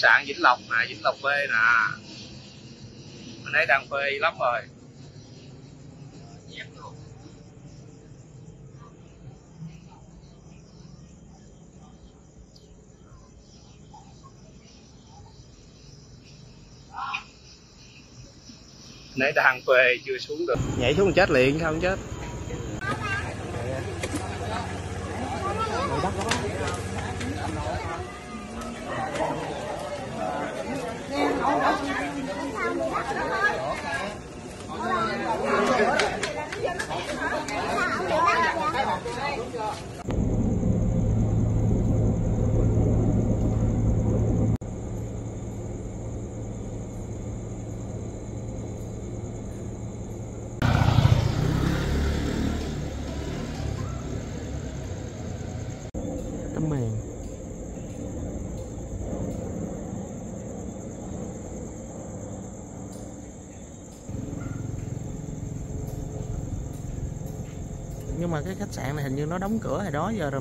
sạn Vĩnh Lộc nè, Vĩnh Lộc B nè. Mình thấy đang phê lắm rồi. Nãy đang phê chưa xuống được. Nhảy xuống chết liền sao không chết. Tấm màn nhưng mà cái khách sạn này hình như nó đóng cửa hồi đó giờ rồi.